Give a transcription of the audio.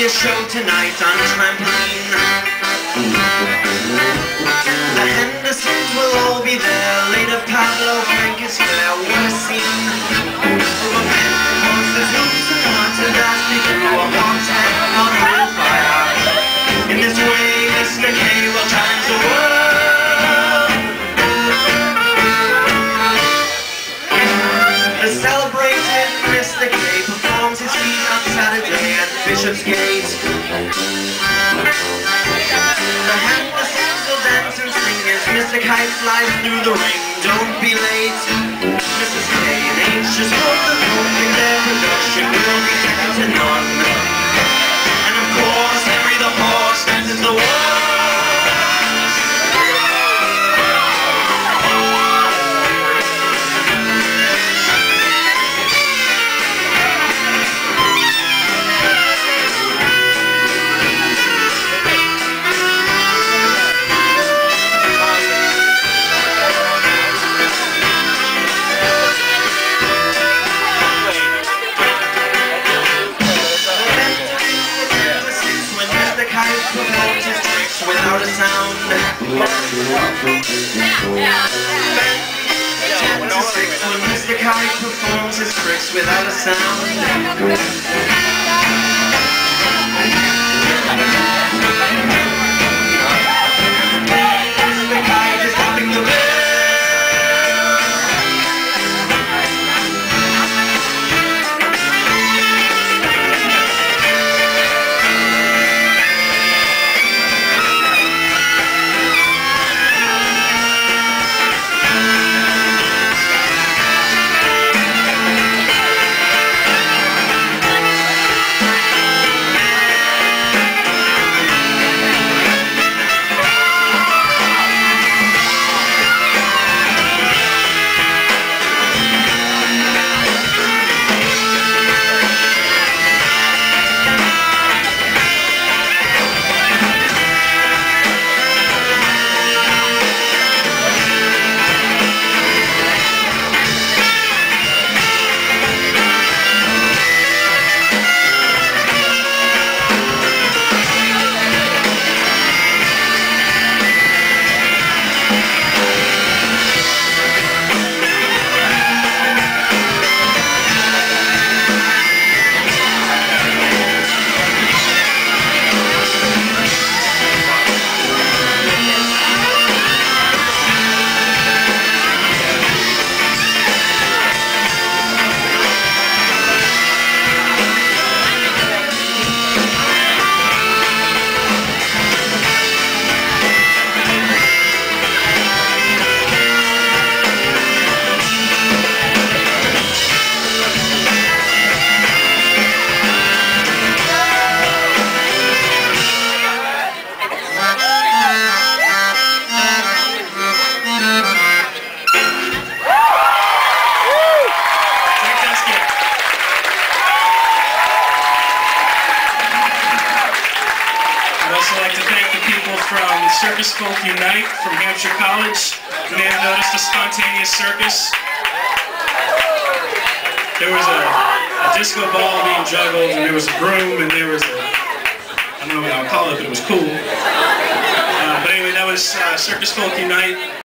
show tonight on trampoline. The Hendersons will all be there. Later Pablo, Frank is here. What a scene. From a horses, hoops and martyrs as they threw a hot hand on a little fire. In this way Mr. K will challenge the world. The celebrated Mr. K performs his feat on Saturday at Bishopsgate. The Hendersons will dance and sing as Mr. Kite flies through the ring. Don't be late. Mrs. K and H just hope the hope in their production will be second to none. And of course, Henry the Horse dances the world. Performs his tricks without a sound. 10 to 6 when Mr. Kite performs his tricks without a sound. Mr. Kite is dropping the bell. Circus Folk Unite from Hampshire College. You may have noticed a spontaneous circus. There was a disco ball being juggled, and there was a broom, and there was a, I don't know what I'll call it, but it was cool. But anyway, that was Circus Folk Unite.